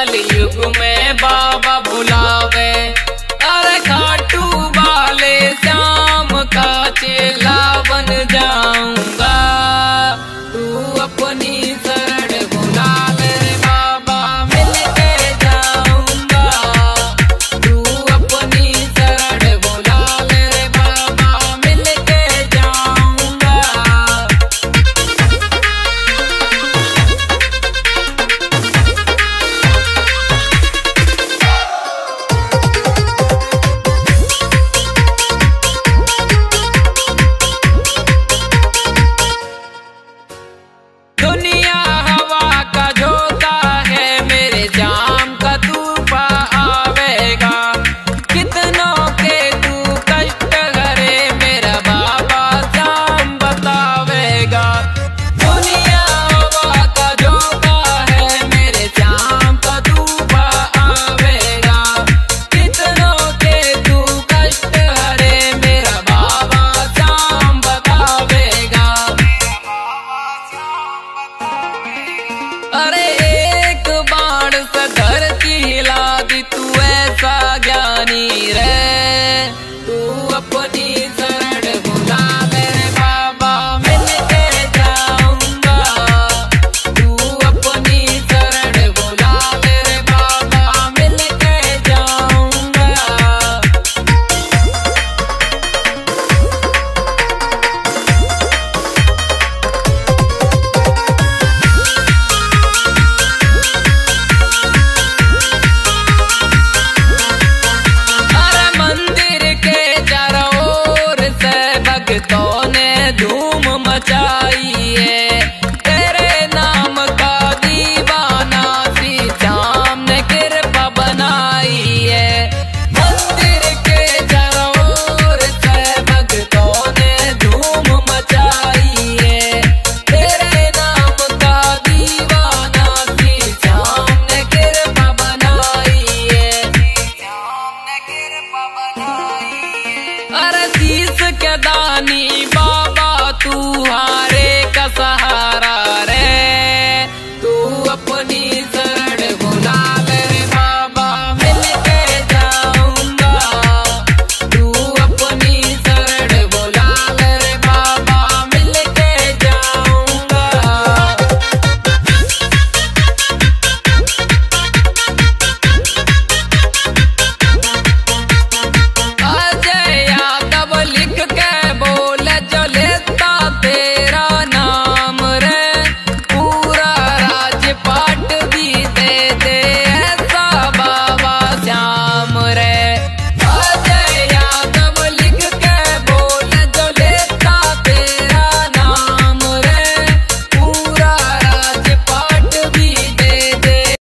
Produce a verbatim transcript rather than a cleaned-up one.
कलयुग में बाबा बुलावे। अरे खाटू वाले श्याम का चेला बन जाऊंगा, तू अपनी शरण बुला ले बाबा, मिल के जाऊंगा। तू अपनी शरण बुला ले बाबा, मिल के जाऊंगा। दुनिया हवा का झोंका है, मेरे जाम का तूफा आवेगा। कितनों के तू कष्ट हरे, मेरा बाबा जाम बतावेगा। दुनिया हवा का झोंका है, मेरे जाम का तूफा आवेगा। कितनों के तू कष्ट हरे, मेरा बाबा जाम बतावेगा। अरे एक बाण से धरती हिला दी, तू ऐसा ज्ञानी रे। तू अपनी शरण बुला मेरे बाबा, मिल के जाऊंगा। तू अपनी शरण बुला मेरे बाबा, मिल के जाऊंगा। अरे मंदिर के चारों ओर से भक्तों ने धूम मचाई है। तेरे नाम का दीवाना सी श्याम ने कृपा बनाई है। मंदिर के चारों ओर से भक्तों ने धूम मचाई है। तेरे नाम का दीवाना सी श्याम ने कृपा बनाई है। अरे तीस के दानी